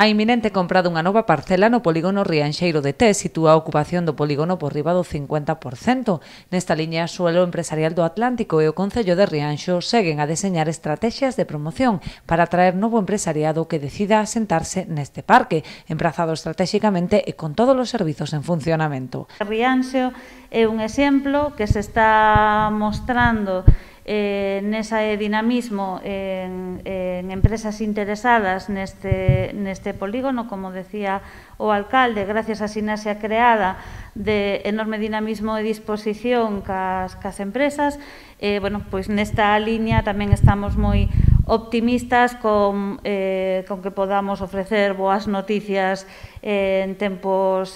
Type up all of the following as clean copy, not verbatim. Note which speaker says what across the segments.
Speaker 1: A inminente compra dunha nova parcela no polígono Rianxeiro de Té sitúa a ocupación do polígono por riba do 50%. Nesta liña, Suelo Empresarial do Atlántico e o Concello de Rianxo seguen a deseñar estrategias de promoción para atraer novo empresariado que decida asentarse neste parque, emprazado estratéxicamente e con todos os servizos en funcionamento.
Speaker 2: Rianxo é un exemplo que se está mostrando nese dinamismo en empresas interesadas neste polígono, como decía o alcalde, gracias á sinerxia creada de enorme dinamismo e disposición cas empresas. Pois nesta liña tamén estamos moi optimistas con que podamos ofrecer boas noticias en tempos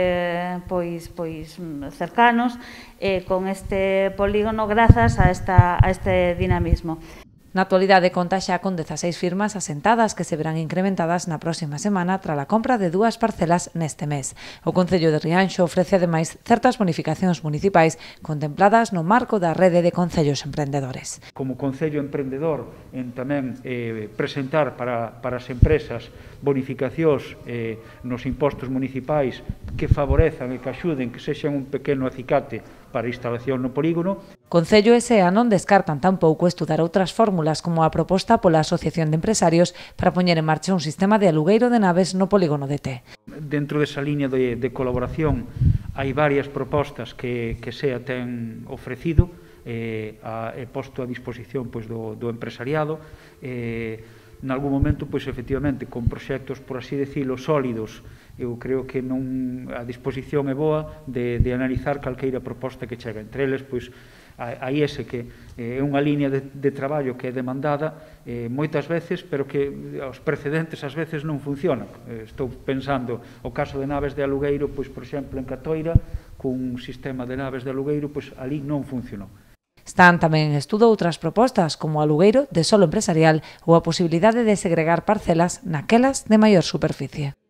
Speaker 2: cercanos con este polígono grazas a este dinamismo.
Speaker 1: Na actualidade conta xa con 16 firmas asentadas que se verán incrementadas na próxima semana tras a compra de 2 parcelas neste mes. O Concello de Rianxo ofrece ademais certas bonificacións municipais contempladas no marco da rede de concellos emprendedores.
Speaker 3: Como Concello emprendedor, en tamén presentar para as empresas bonificacións nos impostos municipais que favorezan e que axuden, que sexan un pequeno acicate para a instalación no polígono.
Speaker 1: Concello e SEA non descartan tampouco estudar outras fórmulas como a proposta pola Asociación de Empresarios para poñer en marcha un sistema de alugueiro de naves no polígono de Té.
Speaker 3: Dentro desa liña de colaboración hai varias propostas que SEA ten ofrecido e posto a disposición do empresariado. En algún momento, efectivamente, con proxectos, por así decirlo, sólidos, eu creo que a disposición é boa de analizar calqueira proposta que chega. Entre eles, hai ese que é unha liña de traballo que é demandada moitas veces, pero que os precedentes ás veces non funcionan. Estou pensando o caso de naves de alugueiro, por exemplo, en Catoira, cun sistema de naves de alugueiro, ali non funcionou.
Speaker 1: Están tamén en estudo outras propostas, como o alugueiro de solo empresarial ou a posibilidade de segregar parcelas naquelas de maior superficie.